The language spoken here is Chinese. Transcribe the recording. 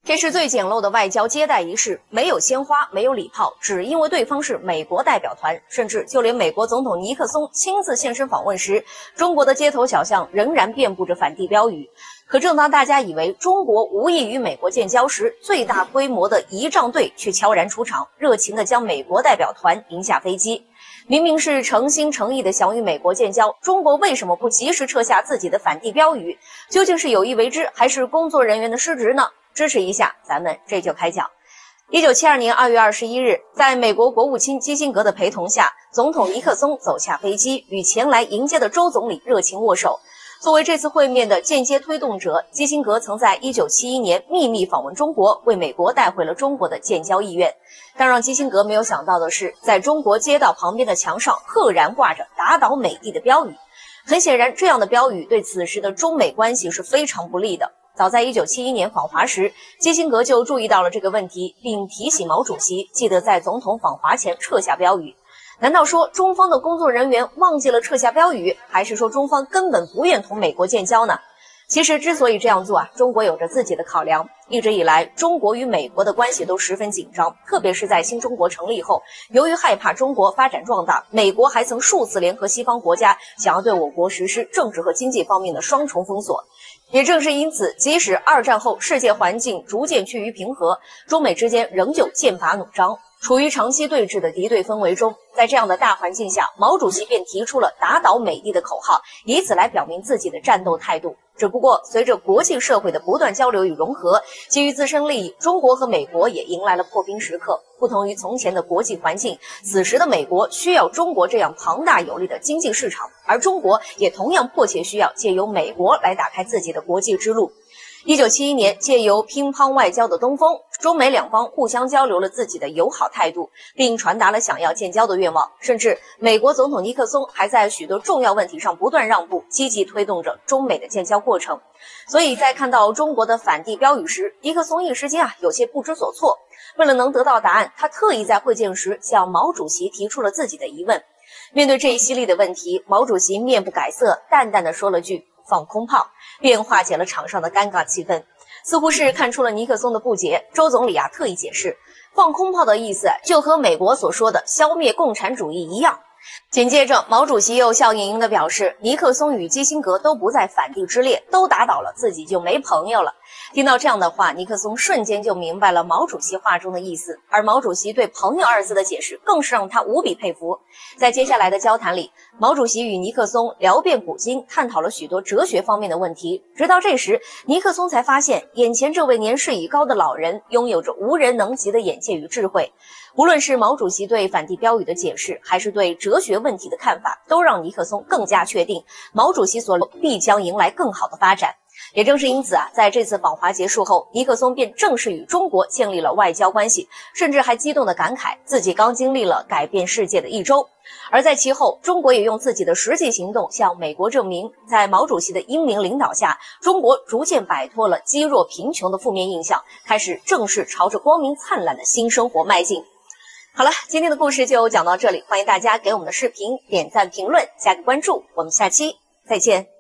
这是最简陋的外交接待仪式，没有鲜花，没有礼炮，只因为对方是美国代表团，甚至就连美国总统尼克松亲自现身访问时，中国的街头小巷仍然遍布着反帝标语。可正当大家以为中国无意与美国建交时，最大规模的仪仗队却悄然出场，热情地将美国代表团迎下飞机。明明是诚心诚意地想与美国建交，中国为什么不及时撤下自己的反帝标语？究竟是有意为之，还是工作人员的失职呢？支持一下，咱们这就开讲。1972年2月21日，在美国国务卿基辛格的陪同下，总统尼克松走下飞机，与前来迎接的周总理热情握手。作为这次会面的间接推动者，基辛格曾在1971年秘密访问中国，为美国带回了中国的建交意愿。但让基辛格没有想到的是，在中国街道旁边的墙上赫然挂着打倒美帝的标语。很显然，这样的标语对此时的中美关系是非常不利的。早在1971年访华时，基辛格就注意到了这个问题，并提醒毛主席记得在总统访华前撤下标语。难道说中方的工作人员忘记了撤下标语，还是说中方根本不愿同美国建交呢？其实之所以这样做中国有着自己的考量。一直以来，中国与美国的关系都十分紧张，特别是在新中国成立后，由于害怕中国发展壮大，美国还曾数次联合西方国家，想要对我国实施政治和经济方面的双重封锁。也正是因此，即使二战后世界环境逐渐趋于平和，中美之间仍旧剑拔弩张，处于长期对峙的敌对氛围中。在这样的大环境下，毛主席便提出了打倒美帝的口号，以此来表明自己的战斗态度。只不过随着国际社会的不断交流与融合，基于自身利益，中国和美国也迎来了破冰时刻。不同于从前的国际环境，此时的美国需要中国这样庞大有力的经济市场，而中国也同样迫切需要借由美国来打开自己的国际之路。1971年，借由乒乓外交的东风，中美两方互相交流了自己的友好态度，并传达了想要建交的愿望。甚至美国总统尼克松还在许多重要问题上不断让步，积极推动着中美的建交过程。所以在看到中国的反帝标语时，尼克松一时间有些不知所措。为了能得到答案，他特意在会见时向毛主席提出了自己的疑问。面对这一犀利的问题，毛主席面不改色，淡淡的说了句放空炮，便化解了场上的尴尬气氛。似乎是看出了尼克松的不解，周总理特意解释，放空炮的意思就和美国所说的消灭共产主义一样。紧接着，毛主席又笑盈盈地表示，尼克松与基辛格都不在反帝之列，都打倒了，自己就没朋友了。听到这样的话，尼克松瞬间就明白了毛主席话中的意思，而毛主席对朋友二字的解释更是让他无比佩服。在接下来的交谈里，毛主席与尼克松聊遍古今，探讨了许多哲学方面的问题。直到这时，尼克松才发现，眼前这位年事已高的老人拥有着无人能及的眼界与智慧。无论是毛主席对反帝标语的解释，还是对哲学问题的看法，都让尼克松更加确定毛主席所必将迎来更好的发展。也正是因此在这次访华结束后，尼克松便正式与中国建立了外交关系，甚至还激动地感慨自己刚经历了改变世界的一周。而在其后，中国也用自己的实际行动向美国证明，在毛主席的英明领导下，中国逐渐摆脱了积弱贫穷的负面印象，开始正式朝着光明灿烂的新生活迈进。好了，今天的故事就讲到这里，欢迎大家给我们的视频点赞、评论、加个关注，我们下期再见。